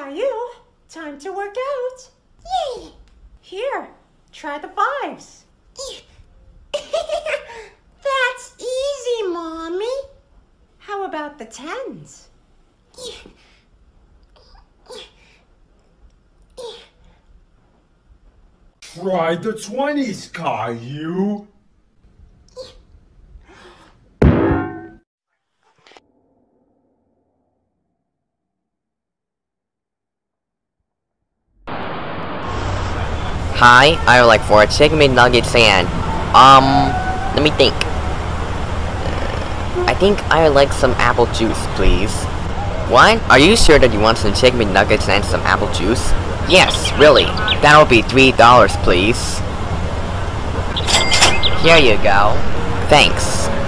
Caillou, time to work out. Yay! Here, try the 5s. That's easy, Mommy. How about the 10s? Try the 20s, Caillou. Hi, I would like 4 chicken McNuggets and, let me think. I think I would like some apple juice, please. What? Are you sure that you want some chicken McNuggets and some apple juice? Yes, really. That'll be $3, please. Here you go. Thanks.